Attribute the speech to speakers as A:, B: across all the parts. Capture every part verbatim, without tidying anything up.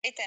A: Здравейте!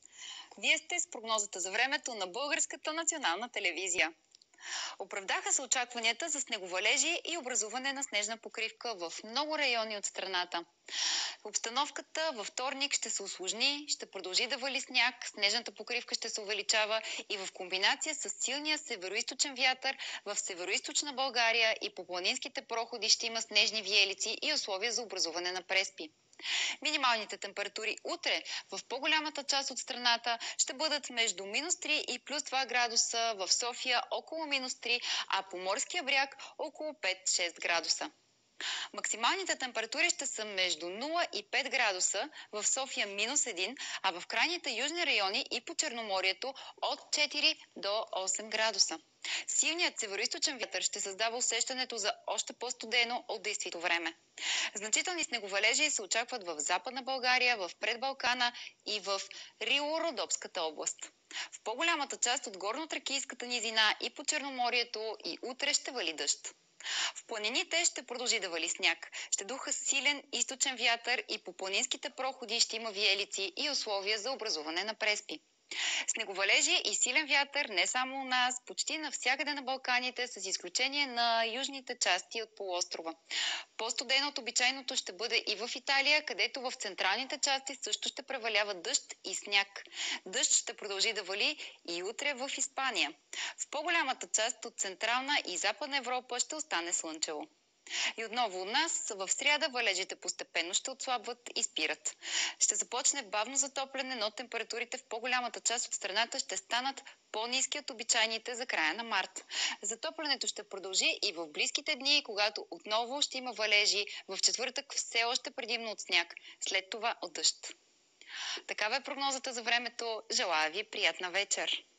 A: Вие сте с прогнозата за времето на Българската национална телевизия. Оправдаха се очакванията за снеговалежи и образуване на снежна покривка в много райони от страната. Обстановката във вторник ще се усложни, ще продължи да вали сняг, снежната покривка ще се увеличава и в комбинация с силния североизточен вятър в североизточна България и по планинските проходи ще има снежни виелици и условия за образуване на преспи. Минималните температури утре в по-голямата част от страната ще бъдат между минус три и плюс два градуса, в София около минус три, а по морския бряг около пет-шест градуса. Максималните температури ще са между нула и пет градуса, в София минус един, а в крайните южни райони и по Черноморието от четири до осем градуса. Силният североизточен вятър ще създава усещането за още по-студено от действително време. Значителни снеговалежи се очакват в Западна България, в Предбалкана и в Рило-Родопската област. В по-голямата част от горно-тракийската низина и по Черноморието и утре ще вали дъжд. В планините ще продължи да вали сняг. Ще духа силен източен вятър и по планинските проходи ще има виелици и условия за образуване на преспи. Снеговалежи и силен вятър не само у нас, почти навсякъде на Балканите, с изключение на южните части от полуострова. По-студено от обичайното ще бъде и в Италия, където в централните части също ще превалява дъжд и сняг. Дъжд ще продължи да вали и утре в Испания. В по-голямата част от Централна и Западна Европа ще остане слънчево. И отново у нас в сряда валежите постепенно ще отслабват и спират. Ще започне бавно затопляне, но температурите в по-голямата част от страната ще станат по-ниски от обичайните за края на март. Затоплянето ще продължи и в близките дни, когато отново ще има валежи, в четвъртък все още предимно от сняг, след това от дъжд. Такава е прогнозата за времето. Желая ви приятна вечер!